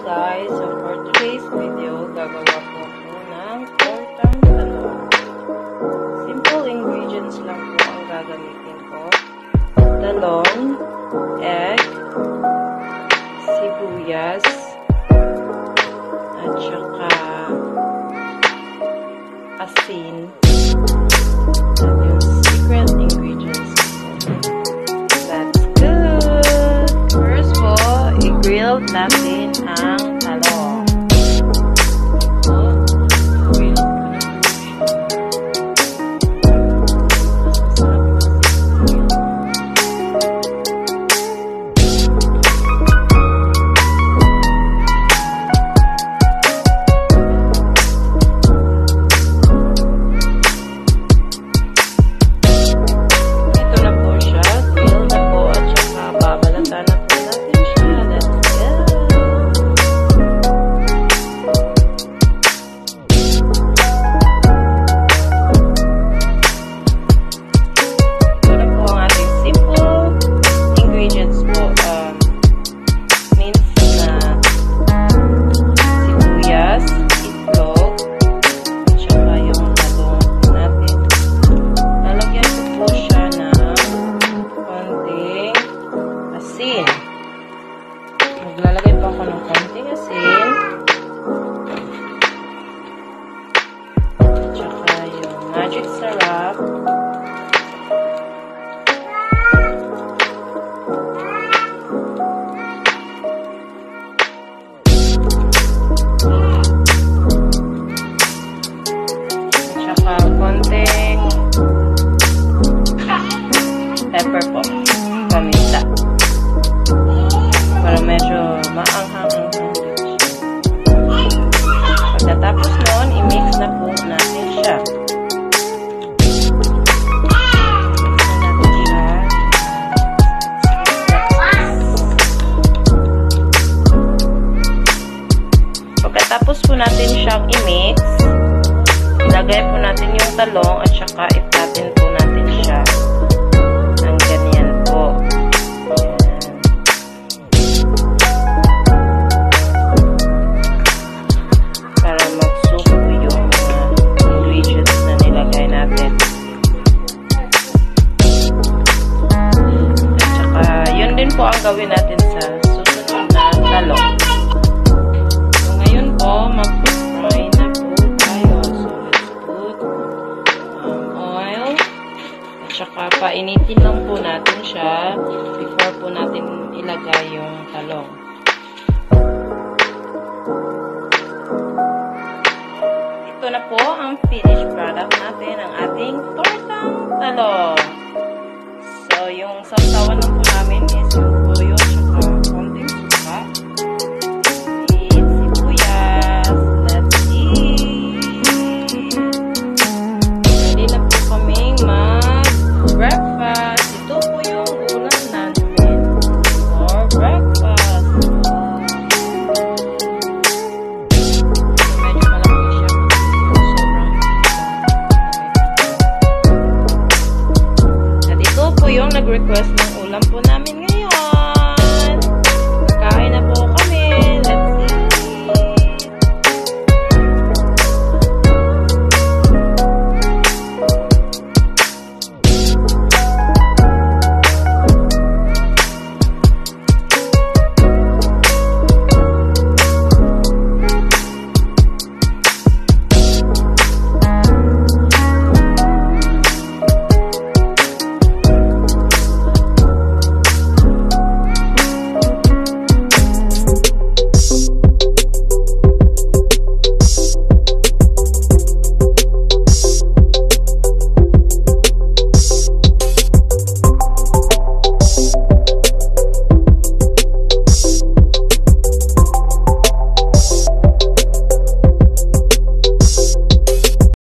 guys, so for today's video, gagawa po ako ng tortang talong. Simple ingredients lang po ang gagamitin ko. Talong, egg, sibuyas, at saka asin. At yung secret ingredients. That's good! First po, i-grill natin ang talong. Maglalagay pa ako ng konting asin. Tsaka yung magic syrup. Tsaka konting pepper po. Paminta. Para medyo maanghang-anghang din siya. Pagkatapos noon, i-mix na po natin siya. Pagkatapos po natin siyang i-mix, ilagay po natin yung talong at saka i-flatten po natin siya ng ganyan po. Po ang gawin natin sa susunod na talong. So, ngayon po, mag-fry na po tayo. So, let's put oil. At saka, painitin lang po natin siya before po natin ilagay yung talong. Ito na po ang finished product natin, ang ating tortang talong. So, yung sausawan lang po namin is yung toyo